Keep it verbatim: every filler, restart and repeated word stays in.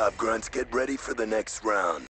job, Grunts. Get ready for the next round.